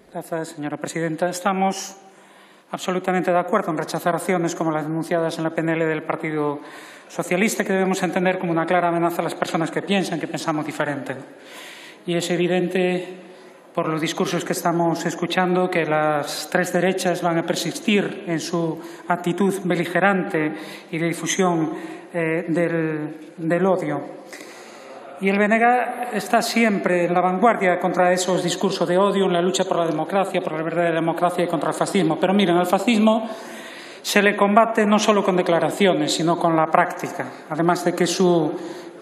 Gracias, señora presidenta. Estamos absolutamente de acuerdo en rechazar acciones como las denunciadas en la PNL del Partido Socialista, que debemos entender como una clara amenaza a las personas que piensan, que pensamos diferente. Y es evidente, por los discursos que estamos escuchando, que las tres derechas van a persistir en su actitud beligerante y de difusión del odio. Y el BNG está siempre en la vanguardia contra esos discursos de odio, en la lucha por la democracia, por la verdadera democracia y contra el fascismo. Pero miren, al fascismo se le combate no solo con declaraciones, sino con la práctica. Además de que su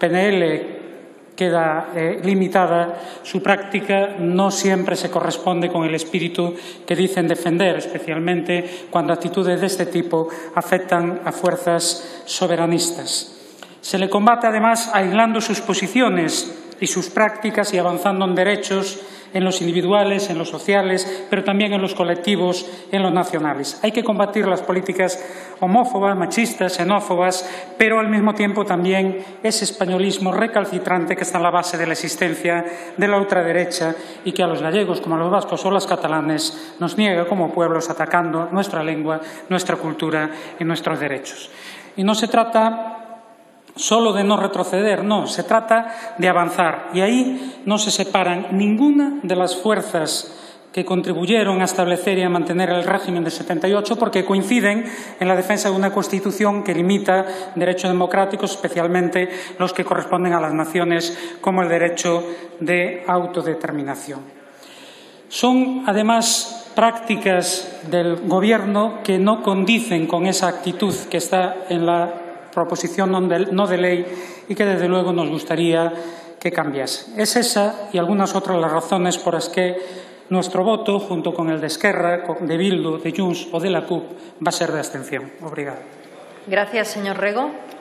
PNL queda limitada, su práctica no siempre se corresponde con el espíritu que dicen defender, especialmente cuando actitudes de este tipo afectan a fuerzas soberanistas. Se le combate, además, aislando sus posiciones y sus prácticas y avanzando en derechos, en los individuales, en los sociales, pero también en los colectivos, en los nacionales. Hay que combatir las políticas homófobas, machistas, xenófobas, pero al mismo tiempo también ese españolismo recalcitrante que está en la base de la existencia de la ultraderecha y que a los gallegos, como a los vascos o los catalanes, nos niega como pueblos, atacando nuestra lengua, nuestra cultura y nuestros derechos. Y no se trata solo de no retroceder, no, se trata de avanzar. Y ahí no se separan ninguna de las fuerzas que contribuyeron a establecer y a mantener el régimen de 78, porque coinciden en la defensa de una Constitución que limita derechos democráticos, especialmente los que corresponden a las naciones, como el derecho de autodeterminación. Son, además, prácticas del Gobierno que no condicen con esa actitud que está en la proposición no de ley y que, desde luego, nos gustaría que cambiase. Es esa y algunas otras las razones por las que nuestro voto, junto con el de Esquerra, de Bildu, de Junts o de la CUP, va a ser de abstención. Obrigado. Gracias, señor Rego.